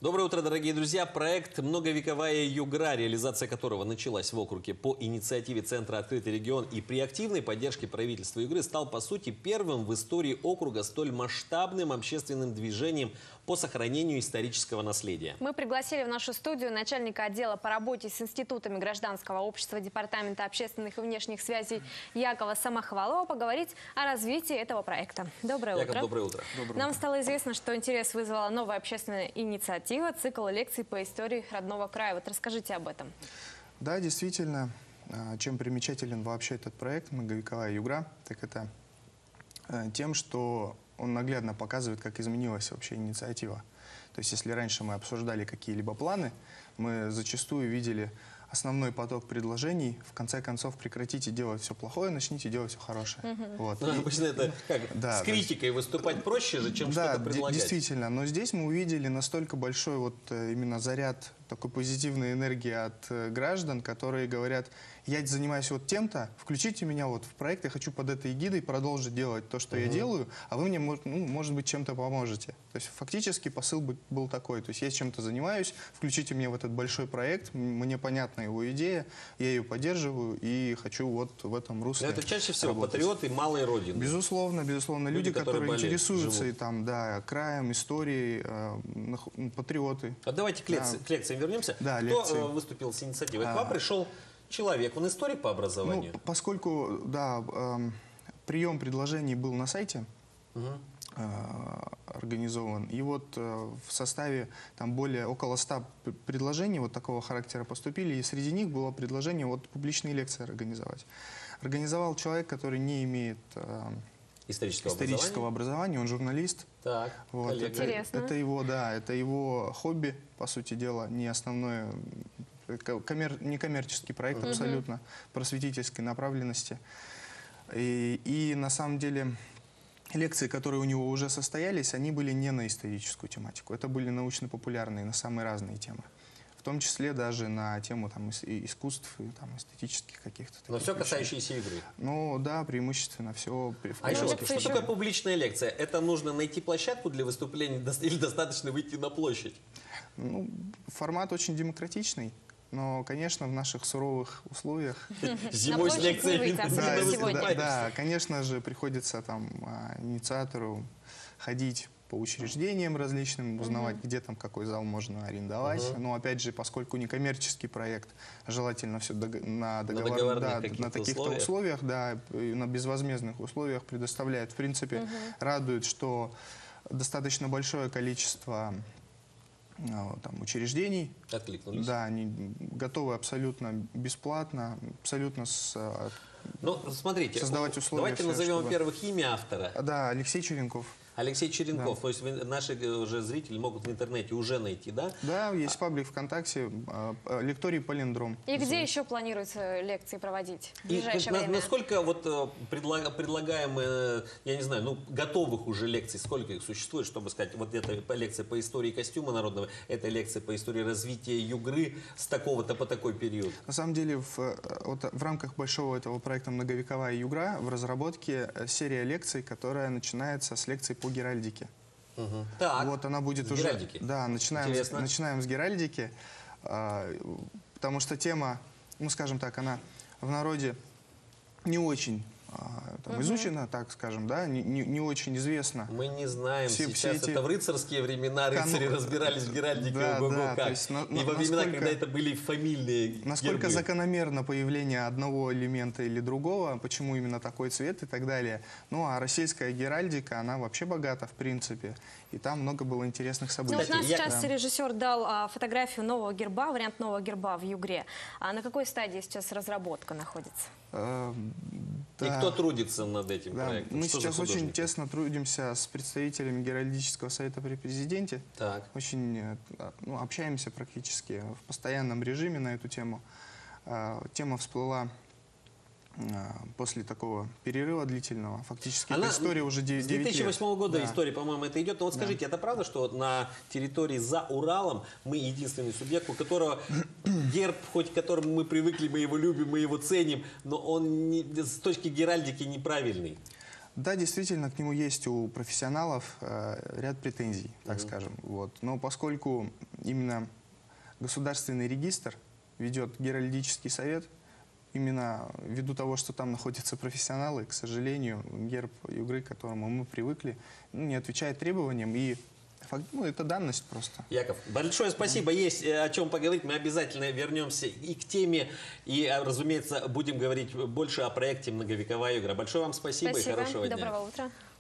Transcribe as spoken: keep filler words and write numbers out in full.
Доброе утро, дорогие друзья. Проект «Многовековая югра», реализация которого началась в округе по инициативе Центра «Открытый регион» и при активной поддержке правительства Югры, стал, по сути, первым в истории округа столь масштабным общественным движением по сохранению исторического наследия. Мы пригласили в нашу студию начальника отдела по работе с институтами гражданского общества Департамента общественных и внешних связей Якова Самохвалова поговорить о развитии этого проекта. Доброе Яков, утро. доброе утро. Доброе Нам утро. стало известно, что интерес вызвала новая общественная инициатива, цикл лекций по истории родного края. Вот расскажите об этом. Да, действительно, чем примечателен вообще этот проект «Многовековая югра», так это тем, что он наглядно показывает, как изменилась вообще инициатива. То есть, если раньше мы обсуждали какие-либо планы, мы зачастую видели основной поток предложений. В конце концов, прекратите делать все плохое, начните делать все хорошее. Угу. Вот. Ну, И, обычно это как, да, с критикой есть, выступать проще же, чем да, что-то предлагать. действительно. Но здесь мы увидели настолько большой вот именно заряд такой позитивной энергии от граждан, которые говорят: я занимаюсь вот тем-то, включите меня вот в проект, я хочу под этой эгидой продолжить делать то, что угу. я делаю, а вы мне, ну, может быть, чем-то поможете. То есть фактически посыл был такой: то есть я чем-то занимаюсь, включите меня в этот большой проект, мне понятна его идея, я ее поддерживаю и хочу вот в этом русле. Но это чаще всего работать. Патриоты малой родины. Безусловно, безусловно. Люди, Люди, которые, которые болеют, интересуются живут. и там, да, краем, историей, э, патриоты. А давайте к лекции, Да. к лекциям вернемся. Да, Кто лекции. э, выступил с инициативой? А. К вам пришел человек, он историк по образованию? Ну, поскольку, да, э, прием предложений был на сайте, Угу. э, организован, и вот э, в составе там более около ста предложений вот такого характера поступили, и среди них было предложение вот публичные лекции организовать. Организовал человек, который не имеет э, Исторического, исторического образования. образования, он журналист. Так, Вот, коллега. это, Интересно. это его, да, это его хобби, по сути дела, не основное, коммер, не коммерческий проект, Угу. абсолютно просветительской направленности. И, и на самом деле лекции, которые у него уже состоялись, они были не на историческую тематику, это были научно-популярные, на самые разные темы. В том числе даже на тему там, искусств и там, эстетических каких-то. Но все вещей. касающееся игры. Ну да, преимущественно все. А еще, лекции что еще- такое публичная лекция? Это нужно найти площадку для выступления или достаточно выйти на площадь? Ну, формат очень демократичный, но, конечно, в наших суровых условиях. Зимой с площадь не лекцией выйти, не особенно Да, сегодня. да, да, конечно же, приходится там а, инициатору ходить по учреждениям различным, узнавать, где там какой зал можно арендовать. Мгм. Но опять же, поскольку не коммерческий проект, желательно все на, договор, договорных да, каких-то на таких-то условиях. условиях, да, и на безвозмездных условиях предоставляет. В принципе, радует, что достаточно большое количество а, там, учреждений, Откликнулись. да, они готовы абсолютно бесплатно, абсолютно с, а, Ну, смотрите, создавать условия давайте все, назовем, чтобы- во-первых, имя автора. да, Алексей Черенков. Алексей Черенков. То есть вы- наши уже зрители могут в интернете уже найти, да? Да, есть паблик ВКонтакте, а, а, лекторий Палиндром. И где еще планируется лекции проводить в И ближайшее на- время? насколько вот э, предлага- предлагаемые, я не знаю, ну, готовых уже лекций, сколько их существует, чтобы сказать, вот эта по- лекция по истории костюма народного, это лекция по истории развития Югры с такого-то по такой период? На самом деле, в, э, вот, в рамках большого этого проекта «Многовековая югра» в разработке э, серия лекций, которая начинается с лекций по геральдике. Угу. Так, Вот она будет с уже. геральдики. Да, начинаем, с, Интересно. начинаем с геральдики, а, потому что тема, ну скажем так, она в народе не очень а, там, изучена, так скажем, да, не, не, не очень известна. Мы не знаем, Все- сейчас все эти это в рыцарские времена рыцари кану- разбирались в геральдике, Да, ого-го, да, как. то есть на- И во на- времена, насколько- когда это были фамильные Насколько гербы. закономерно появление одного элемента или другого, почему именно такой цвет и так далее. Ну, а российская геральдика, она вообще богата, в принципе. И там много было интересных Ну, событий. вот нам Кстати, я- сейчас Да. режиссер дал а, фотографию нового герба, вариант нового герба в Югре. А на какой стадии сейчас разработка находится? Э, И да. кто трудится над этим Да, проектом? мы Что за сейчас очень художники? тесно трудимся с представителями Геральдического совета при президенте. Так. Очень э, ну, общаемся практически в постоянном режиме на эту тему. Э, Тема всплыла э, после такого перерыва длительного. Фактически Она, эта история уже С девять две тысячи восьмого года Да. история, по-моему, это идет. Но вот скажите, это правда, что вот на территории за Уралом мы единственный субъект, у которого герб, хоть к которому мы привыкли, мы его любим, мы его ценим, но он не- с точки геральдики неправильный? Да, действительно, к нему есть у профессионалов э, ряд претензий, так Мгм. скажем. Вот. Но поскольку именно государственный регистр ведет геральдический совет, именно ввиду того, что там находятся профессионалы, к сожалению, герб Югры, к которому мы привыкли, ну, не отвечает требованиям, и фак- ну, это данность просто. Яков, большое спасибо. Есть э, о чем поговорить. Мы обязательно вернемся и к теме, и, э, разумеется, будем говорить больше о проекте «Многовековая игра». Большое вам спасибо, и Спасибо. хорошего дня. Доброго утра.